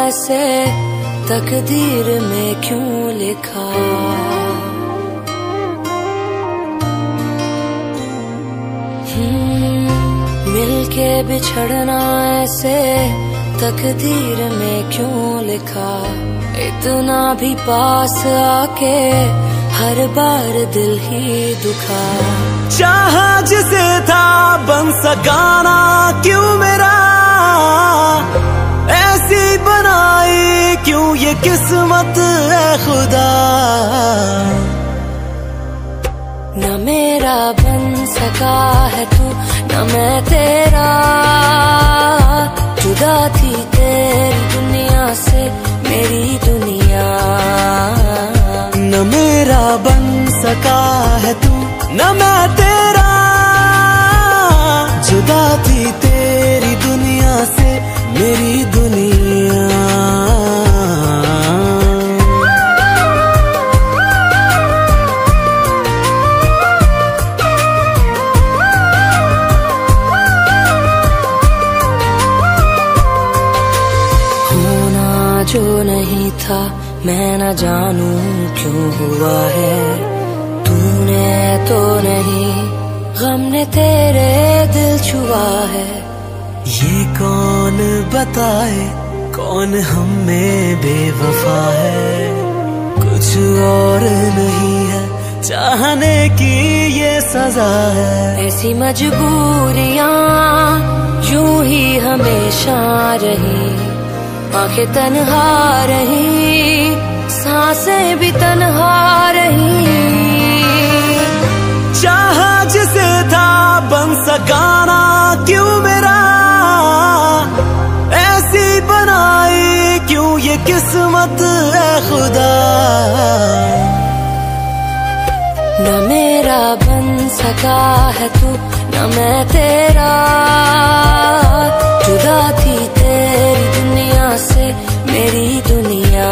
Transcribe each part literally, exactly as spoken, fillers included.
ऐसे तकदीर में क्यों लिखा। मिलके बिछड़ना ऐसे तकदीर में क्यों लिखा। इतना भी पास आके हर बार दिल ही दुखा। चाहा जिसे था बन सकाना क्यों मेरा, ऐसी बनाई क्यों ये किस्मत है खुदा। न मेरा बन सका है तू न मैं तेरा, जुदा थी तेरी दुनिया से मेरी दुनिया। न मेरा बन सका है तू न मैं तेरा, जुदा थी तेरी दुनिया से मेरी दुनिया। जो नहीं था मैं न जानू क्यों हुआ है। तूने तो नहीं गम ने तेरे दिल छुआ है। ये कौन बताए कौन हम में बेवफा है। कुछ और नहीं है चाहने की ये सजा है। ऐसी मजबूरियां यूं ही हमेशा रही। आंखें तन्हा रही सांसें भी तन्हा रही। चाहा जिसे था बन सकाना क्यों मेरा, ऐसी बनाई क्यों ये किस्मत है खुदा। न मेरा बन सका है तू न मैं तेरा, जुदा थी तेरी दुनिया से मेरी दुनिया।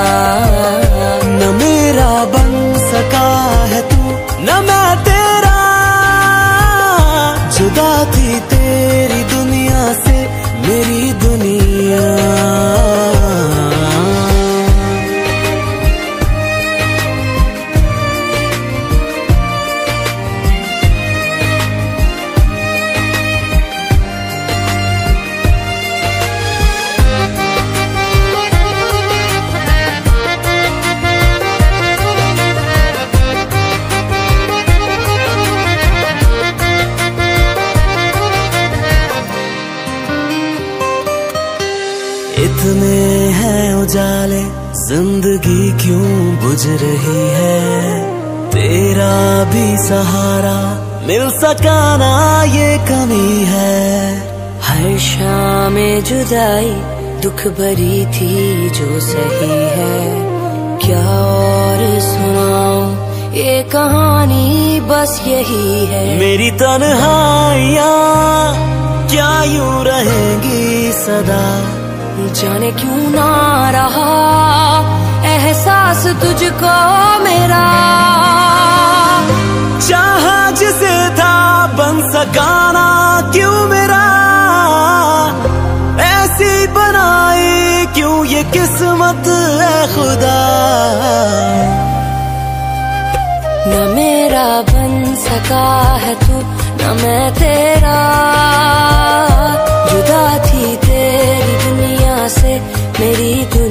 न मेरा बन सका है तू न मैं तेरा, जुदा थी तेरी दुनिया से मेरी दुनिया। इतने हैं उजाले जिंदगी क्यों बुझ रही है। तेरा भी सहारा मिल सका ना ये कमी है। हर शाम जुदाई दुख भरी थी जो सही है। क्या और सुनाऊं ये कहानी बस यही है। मेरी तन्हाइयाँ क्या यूं रहेंगी सदा। जाने क्यों ना रहा एहसास तुझको मेरा। चाहा जिसे था बन सकाना क्यों मेरा, ऐसी बनाई क्यों ये किस्मत है खुदा। न मेरा बन सका है तू न मैं तेरा, जुदा थी तेरी दुनिया से मेरी दुनिया।